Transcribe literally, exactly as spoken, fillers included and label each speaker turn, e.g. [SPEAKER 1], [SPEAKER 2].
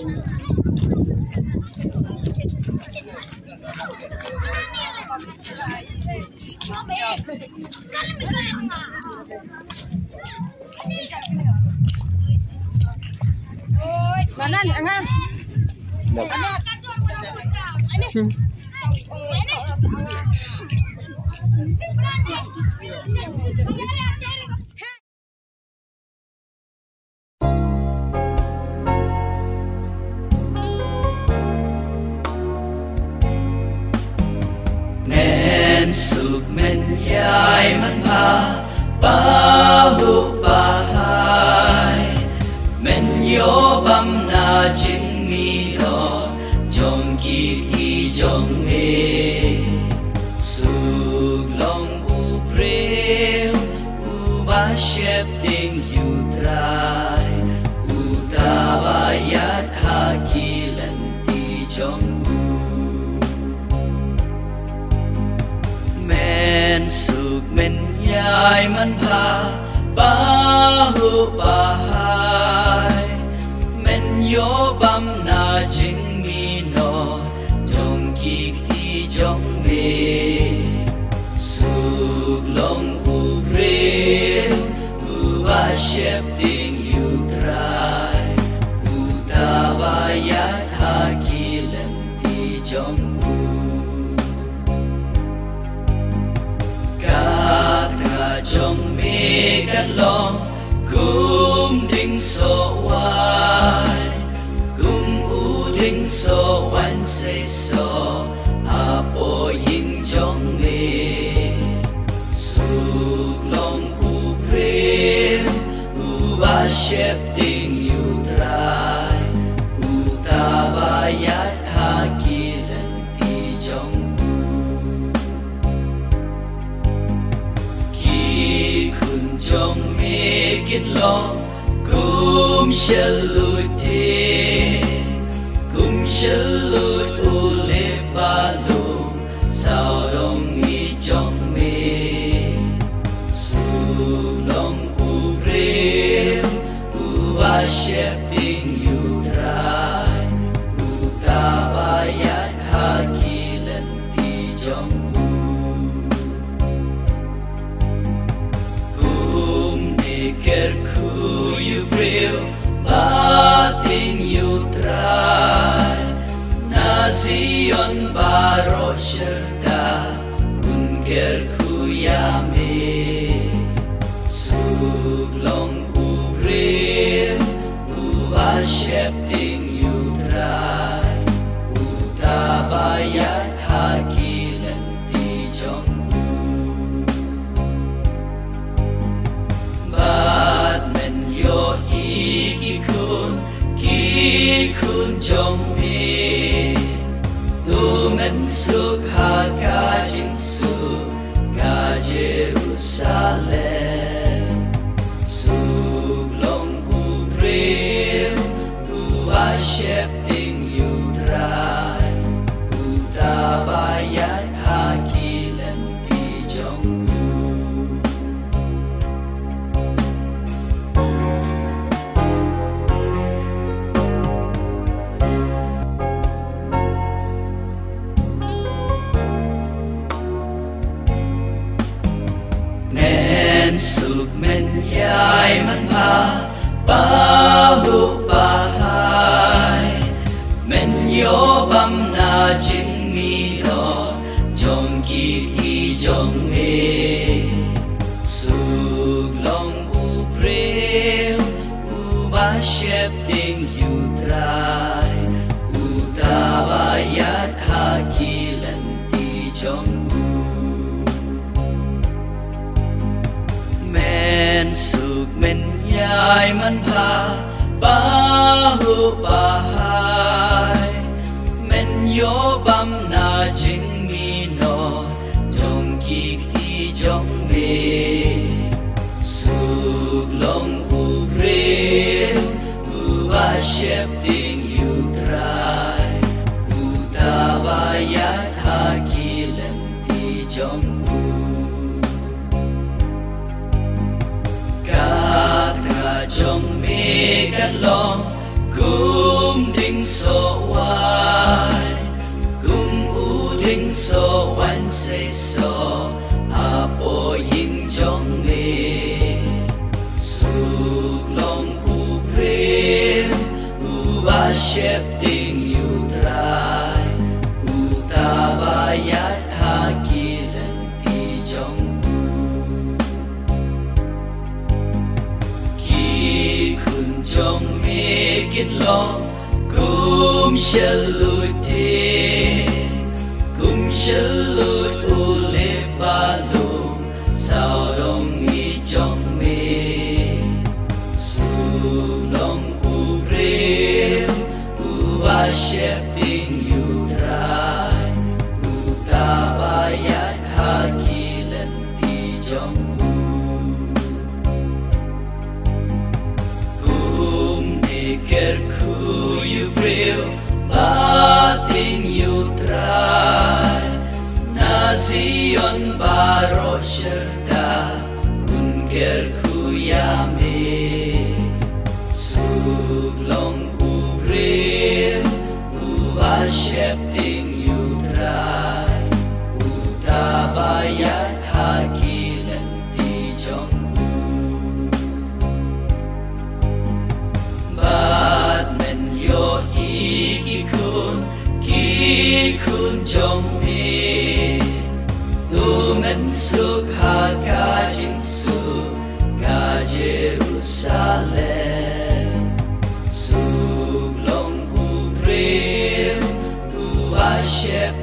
[SPEAKER 1] Mana nih, Angga?
[SPEAKER 2] Men suk men yai man pa bahu bahai men yo bam na jing mi no jong ki ki jong me suk long u preu u ba shep ding yu trai u ta ba yat ha ki len ti jong men suk men yai man pa bahu bahai men yo bam na jing mi no jong ki ti jong me suk long u pre u ba shep ding yu trai u ta ba yat ha ki len ti jong trong mi cắt long cung đinh so wai cung u đinh so wan say so a po yin trong mi suk long u prem u ba shep ding yu trai u ta ba yat ha ki len ti trong trong mi kinh long kum shalu te kum shalu u le ba lu sao dong ni trong mi su long u pre u ba shep ding yu trai u ta ba yat ha ki len ti trong ker ku yu breu batin yu trai nazion baro sherta kun ker ku yame suk long u breu u ba shep ding yu trai u ta ba yat ha ki len ti jong yo iki kun ki kun jong mi tu men suk ha ka jing su ka Jerusalem suk long u pre u ba shep ding yu trai u ta ba yat ha ki len ti jong suk men yai man pa bahu bahai men yo bam na jing mi no jong ki ti jong me suk long u pre u ba shep ding yu trai u ta ba yat ha ki len ti jong men suk men yai man pa bahu bahai men yo bam na jing mi no jong ki ti jong me suk long u pre u ba shep ding yu trai u ta ba yat ha ki len ti jong trong mi cắt long kum ding so wai kum u ding so wan say so apo yin jong me suk long u prem u ba shep ding you try u ta ba yat ha ki len ti jong ki kun jong me kin long kum shalu te kum shalu u le ba lu sao dong ni jong me su long u prem u ba shep ding you try u ta ba yat ha ki len ti jong ker ku you preo bating you try nasion baro sherta un ker ku yame suk long u preo u ba shep ding you try u ta ba yat ha ki len ti jong yo iki kun ki kun jong me tu men suk ha ka jing su ka Jerusalem suk long u prem u ba shep